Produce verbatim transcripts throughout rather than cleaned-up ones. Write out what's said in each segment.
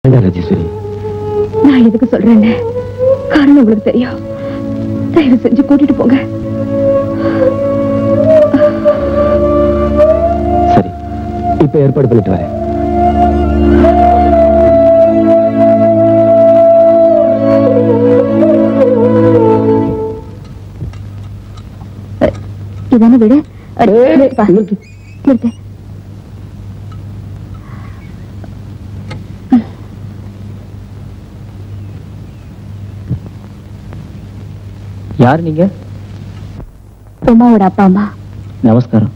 ராஜேஸ்வரி, நான் எதுக்கு சொல்றேன்னு காரணம் உங்களுக்கு தெரியும். தயவு செஞ்சு கூட்டிட்டு போங்க. சரி, இப்ப ஏற்பாடு பண்ணிட்டு வரேன். இதான வீடு? நிறுத்து. யார் நீங்க? உமாவோட அப்பா அம்மா. நமஸ்காரம்.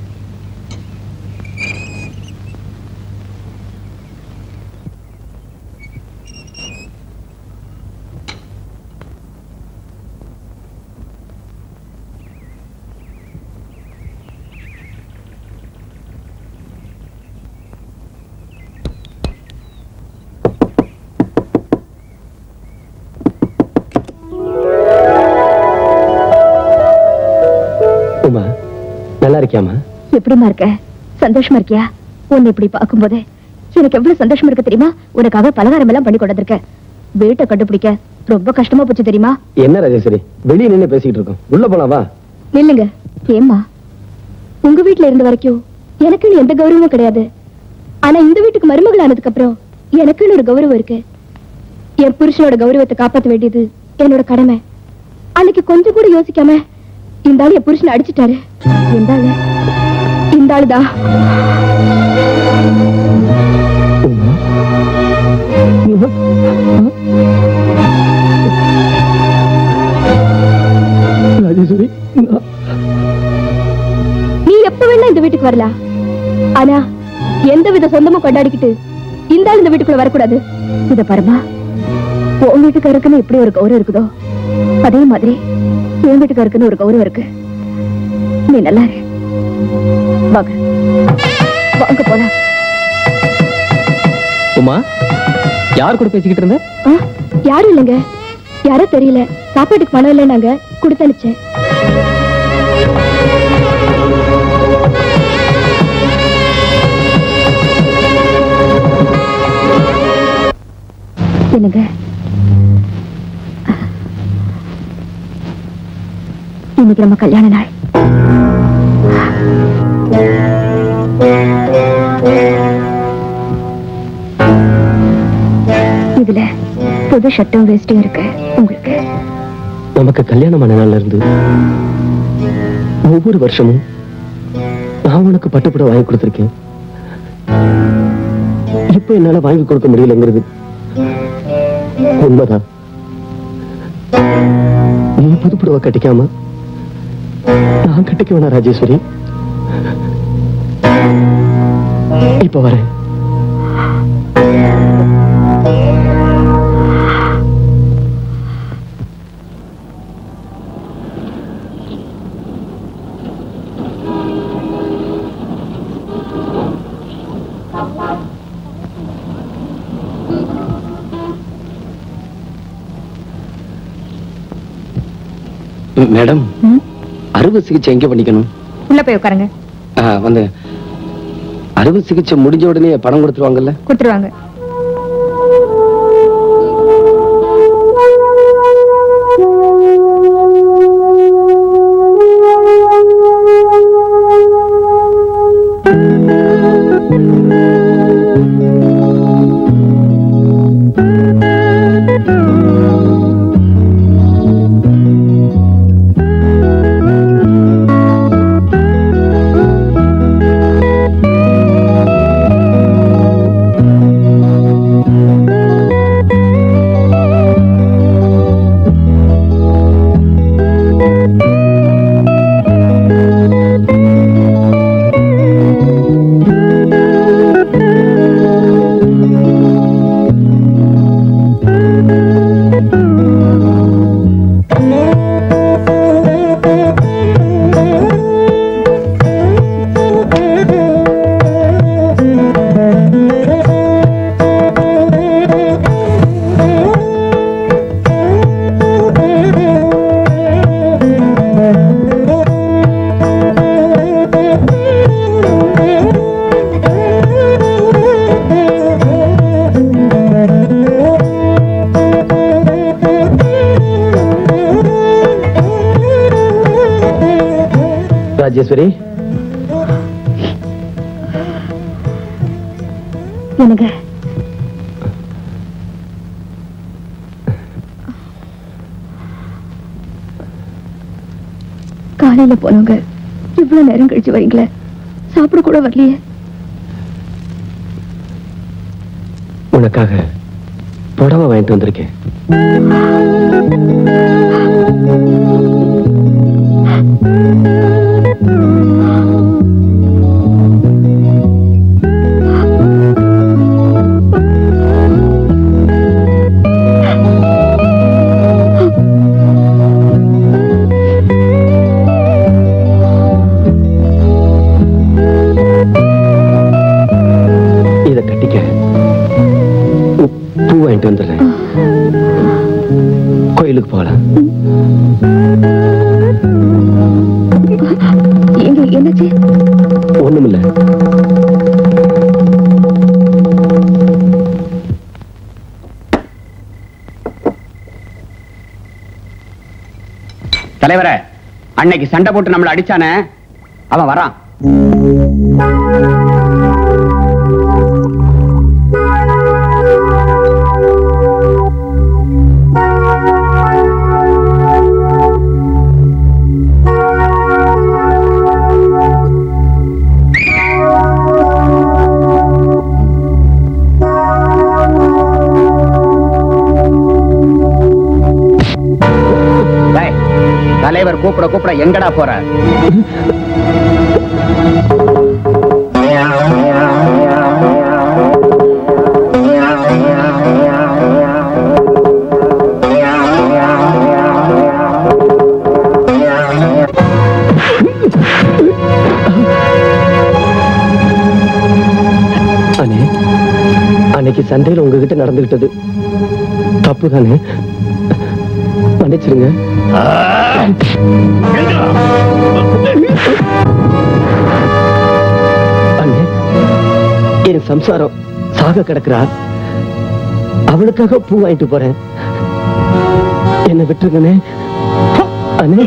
உமா, நல்லா இருக்கியாமா? எப்படிமா இருக்க? சந்தோஷமா இருக்கியா? உன்னை இப்படி பார்க்கும் போதே எனக்கு எவ்வளவு சந்தோஷமா இருக்கு தெரியுமா? உனக்காக பலகாரம் எல்லாம் பண்ணி கொண்டு வந்திருக்கேன். வீட்டை கண்டுபிடிக்க ரொம்ப கஷ்டமா போச்சு தெரியுமா? என்ன ராஜேஸ்வரி, வெளியே நின்று பேசிக்கிட்டு இருக்கோம், உள்ள போலாம் வா. நில்லுங்க. ஏம்மா, உங்க வீட்டுல இருந்த வரைக்கும் எனக்குன்னு எந்த கௌரவமும் கிடையாது. ஆனா இந்த வீட்டுக்கு மருமகள் ஆனதுக்கு அப்புறம் எனக்குன்னு ஒரு கௌரவம் இருக்கு. என் புருஷனோட கௌரவத்தை காப்பாற்ற வேண்டியது என்னோட கடமை. அன்னைக்கு கொஞ்சம் கூட யோசிக்காம இந்த ஆளு என் புருஷனை அடிச்சுட்டாரு. இந்த ஆளு இந்த ஆளுதான். ராஜேஸ்வரி, நீ எப்ப வேணா இந்த வீட்டுக்கு வரலாம். ஆனா எந்த வித சொந்தமும் கொண்டாடிக்கிட்டு இந்த ஆள் இந்த வீட்டுக்குள்ள வரக்கூடாது. இத பாருமா, உன் வீட்டுக்காருக்குன்னு எப்படி ஒரு கௌரவம் இருக்குதோ அதே மாதிரி என் வீட்டுக்காருக்குன்னு ஒரு கௌரவம் இருக்கு. நீ நல்லா இரு. வாங்க வாங்க போலாம். உமா, யார் கூட பேசிக்கிட்டு இருந்த? யாரும் இல்லைங்க, யாரோ தெரியல. சாப்பாட்டுக்கு பணம் இல்லை, நாங்க கொடுத்து அனுப்பிச்சேன். என்னங்க, இன்னைக்கு நம்ம கல்யாண நாள். இதுல புது ஷர்ட்டும் வேஸ்டும் இருக்கு உங்களுக்கு. நமக்கு கல்யாணமான நாள்ல இருந்து ஒவ்வொரு வருஷமும் நான் உனக்கு பட்டுப்புட வாங்கி கொடுத்திருக்கேன். இப்ப என்னால வாங்கி கொடுக்க முடியலங்கிறது உண்மைதான். நீ புதுப்புடவை கட்டிக்காம நான் கட்டிக்க வேணா ராஜேஸ்வரி. இப்ப வரேன். மேடம், அறுவை சிகிச்சை எங்க பண்ணிக்கணும்? உள்ள போய் உட்காருங்க. வந்து அறுவை சிகிச்சை முடிஞ்ச உடனே பணம் கொடுத்துருவாங்கல்ல? கொடுத்துருவாங்க. ராஜேஸ்வரி, எனக்கு காலையில போனவங்க இவ்வளவு நேரம் கழிச்சு வரீங்களே, சாப்பிட கூட வரலையே. உனக்காக புடவை வாங்கிட்டு வந்திருக்கேன். இத கட்டிக்க, பூ வாங்கிட்டு வந்துடுறேன். கோயிலுக்கு போகலாம். எங்க என்னாச்சு? ஒண்ணுமில்ல. தலைவரே, அன்னைக்கு சண்டை போட்டு நம்மள அடிச்சானே, அவன் வரான். தலைவர் கூப்பிட கூப்பிட எங்கடா போற? அண்ணே, அன்னைக்கு சண்டையில் உங்ககிட்ட நடந்துகிட்டது தப்பு தானே, மன்னிச்சிருங்க. அண்ணே, என் சம்சாரம் சாக கிடக்குறா, அவளுக்காக பூ வாங்கிட்டு போறேன், என்ன விட்டுருங்கண்ணே. அண்ணே,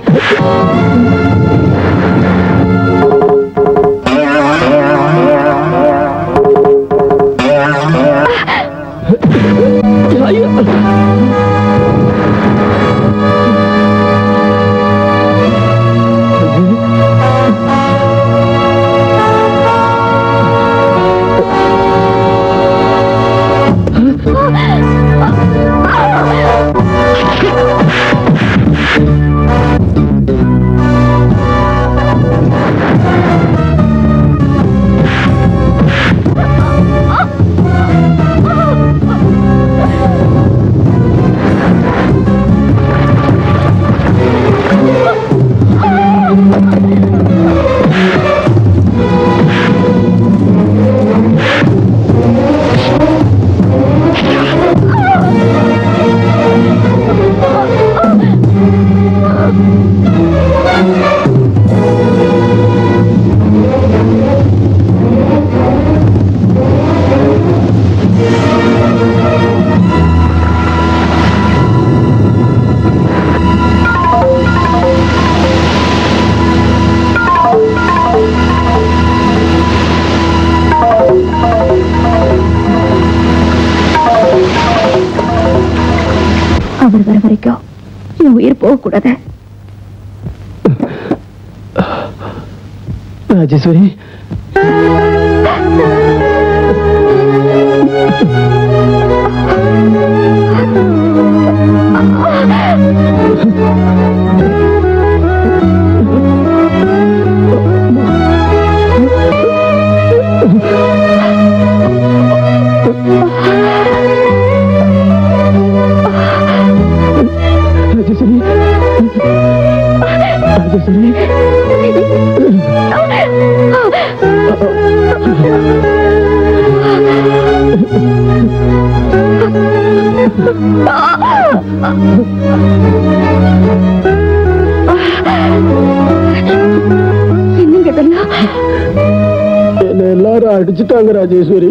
அவர் வர வரைக்கும் என் உயிர் போக கூடாது. ராஜேஸ்வரி, ராஜேஸ்வரி, என்னங்க இதெல்லாம்? என்ன எல்லாரும் அடிச்சுட்டாங்க ராஜேஸ்வரி.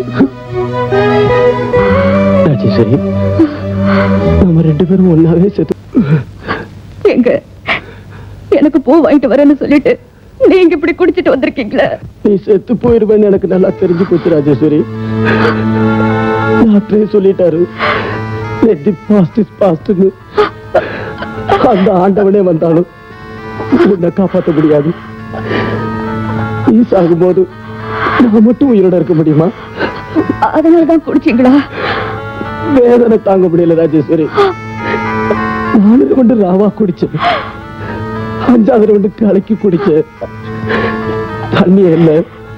ராஜேஸ்வரி, நம்ம ரெண்டு பேரும் ஒன்னாவே செத்து. எங்க எனக்கு பூ வாங்கிட்டு வரேன்னு சொல்லிட்டு நீங்க இப்படி குடிச்சிட்டு வந்திருக்கீங்களே. நீ செத்து போயிருவேன்னு எனக்கு நல்லா தெரிஞ்சு போச்சு ராஜேஸ்வரி. டாக்டரே சொல்லிட்டாரு let the past is past ன்னு. அந்த ஆண்டவனே வந்தாலும் உன்னை காப்பாற்ற முடியாது. நீ சாகும்போது நான் மட்டும் உயிரோட இருக்க முடியுமா? அதனாலதான் குடிச்சீங்களா? வேதனை தாங்க முடியல ராஜேஸ்வரி. நாலு கொண்டு ராவா குடிச்சேன், அஞ்சாவது ரெண்டு கலக்கி குடிச்சேன். தண்ணி என்ன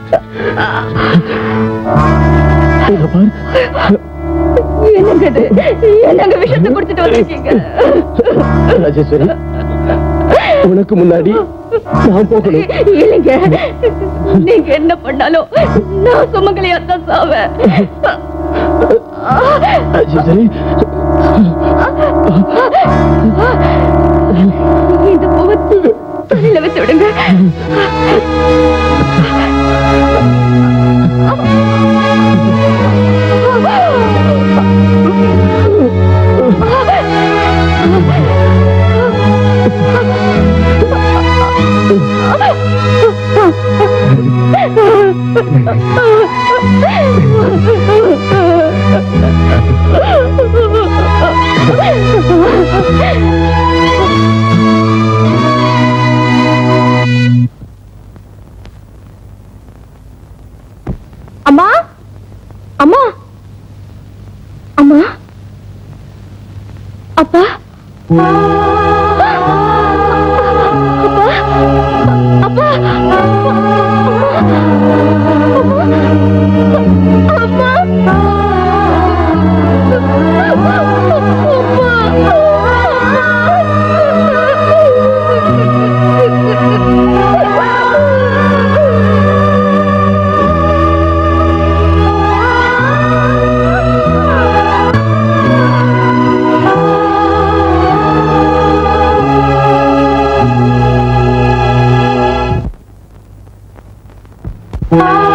என்னங்க இது? என்னங்க விஷத்தை குடிச்சிட்டு வந்திருக்கீங்க? ராஜேஸ்வரி, உனக்கு முன்னாடி நான் போகணும். இல்லைங்க, நீங்க என்ன பண்ணாலும் நான் சுமங்கலியாத்தான் சாவேன். ராஜேஸ்வரி, இந்த பூவை தலையில வச்சு விடுங்க. அம்மா, அம்மா, அம்மா, அப்பா, அப்பா, அப்பா, அப்பா.